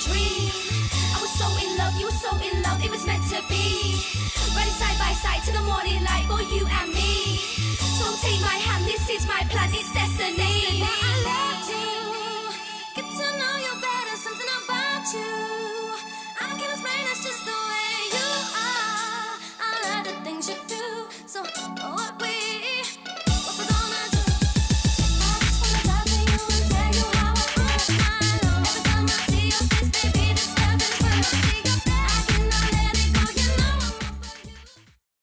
dream. I was so in love, you were so in love, it was meant to be. Running side by side.